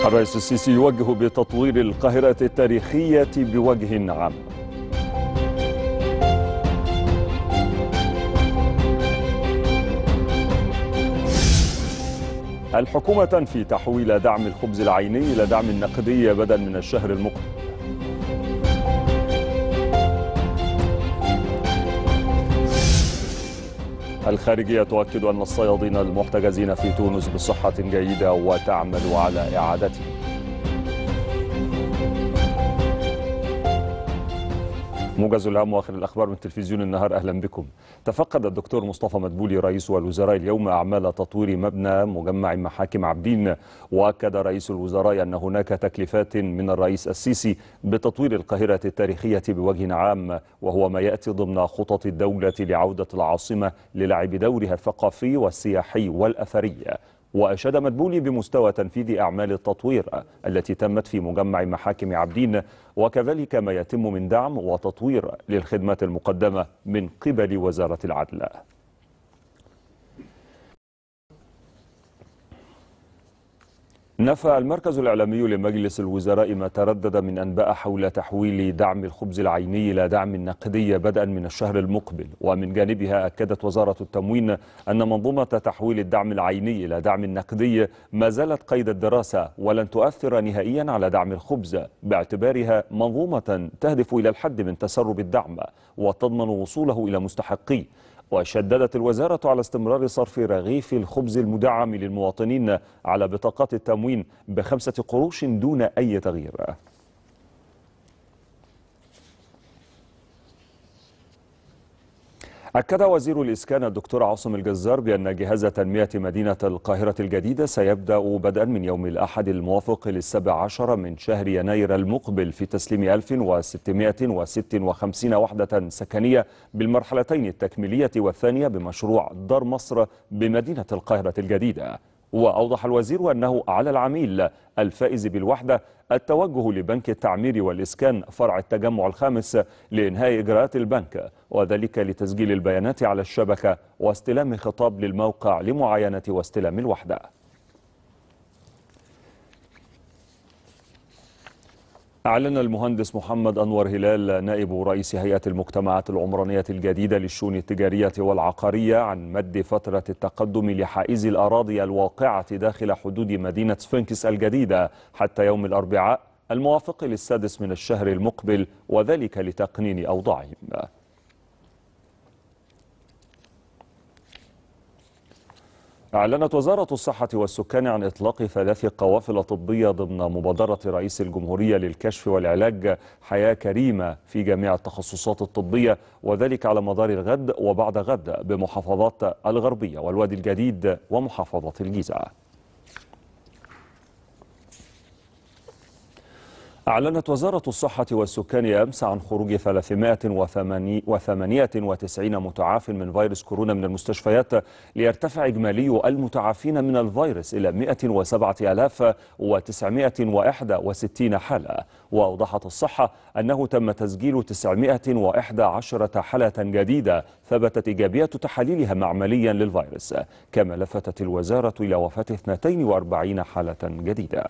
الرئيس السيسي يوجه بتطوير القاهرة التاريخية بوجه عام. الحكومة تنفي تحويل دعم الخبز العيني إلى دعم نقدي بدءا من الشهر المقبل. الخارجية تؤكد أن الصيادين المحتجزين في تونس بصحة جيدة وتعمل على إعادتهم. موجز الهام واخر الأخبار من تلفزيون النهار، أهلا بكم. تفقد الدكتور مصطفى مدبولي رئيس الوزراء اليوم أعمال تطوير مبنى مجمع محاكم عابدين، وأكد رئيس الوزراء أن هناك تكليفات من الرئيس السيسي بتطوير القاهرة التاريخية بوجه عام، وهو ما يأتي ضمن خطط الدولة لعودة العاصمة للعب دورها الثقافي والسياحي والأثري. وأشاد مدبولي بمستوى تنفيذ أعمال التطوير التي تمت في مجمع محاكم عابدين، وكذلك ما يتم من دعم وتطوير للخدمات المقدمة من قبل وزارة العدل. نفى المركز الإعلامي لمجلس الوزراء ما تردد من أنباء حول تحويل دعم الخبز العيني إلى دعم نقدي بدءا من الشهر المقبل. ومن جانبها أكدت وزارة التموين أن منظومة تحويل الدعم العيني إلى دعم نقدي ما زالت قيد الدراسة ولن تؤثر نهائيا على دعم الخبز، باعتبارها منظومة تهدف إلى الحد من تسرب الدعم وتضمن وصوله إلى مستحقيه. وشددت الوزارة على استمرار صرف رغيف الخبز المدعم للمواطنين على بطاقات التموين ب5 قروش دون أي تغيير. أكد وزير الإسكان الدكتور عاصم الجزار بأن جهاز تنمية مدينة القاهرة الجديدة سيبدأ بدءا من يوم الأحد الموافق 17 من شهر يناير المقبل في تسليم 1656 وحدة سكنية بالمرحلتين التكميلية والثانية بمشروع دار مصر بمدينة القاهرة الجديدة. وأوضح الوزير أنه على العميل الفائز بالوحدة التوجه لبنك التعمير والإسكان فرع التجمع الخامس لإنهاء إجراءات البنك، وذلك لتسجيل البيانات على الشبكة واستلام خطاب للموقع لمعاينة واستلام الوحدة. أعلن المهندس محمد أنور هلال نائب رئيس هيئة المجتمعات العمرانية الجديدة للشؤون التجارية والعقارية عن مد فترة التقدم لحائزي الأراضي الواقعة داخل حدود مدينة سفنكس الجديدة حتى يوم الأربعاء الموافق 6 من الشهر المقبل، وذلك لتقنين أوضاعهم. أعلنت وزارة الصحة والسكان عن إطلاق 3 قوافل طبية ضمن مبادرة رئيس الجمهورية للكشف والعلاج حياة كريمة في جميع التخصصات الطبية، وذلك على مدار الغد وبعد غد بمحافظات الغربية والوادي الجديد ومحافظة الجيزة. أعلنت وزارة الصحة والسكان أمس عن خروج 398 متعاف من فيروس كورونا من المستشفيات، ليرتفع إجمالي المتعافين من الفيروس إلى 107,961 حالة. وأوضحت الصحة أنه تم تسجيل 911 حالة جديدة ثبتت إيجابية تحاليلها معمليا للفيروس، كما لفتت الوزارة إلى وفاة 42 حالة جديدة.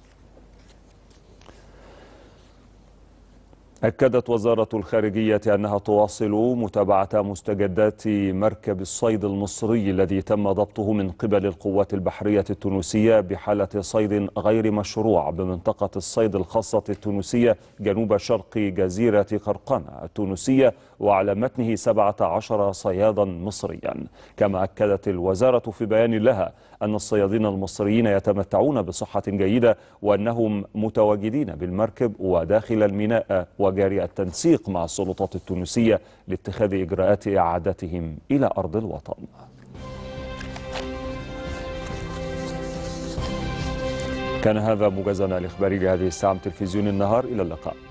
أكدت وزارة الخارجية أنها تواصل متابعة مستجدات مركب الصيد المصري الذي تم ضبطه من قبل القوات البحرية التونسية بحالة صيد غير مشروع بمنطقة الصيد الخاصة التونسية جنوب شرق جزيرة قرقنة التونسية، وعلى متنه 17 صيادا مصريا. كما أكدت الوزارة في بيان لها أن الصيادين المصريين يتمتعون بصحة جيدة، وأنهم متواجدين بالمركب وداخل الميناء وجاري التنسيق مع السلطات التونسية لاتخاذ إجراءات إعادتهم إلى أرض الوطن. كان هذا موجزنا الإخباري لهذه الساعة من تلفزيون النهار، إلى اللقاء.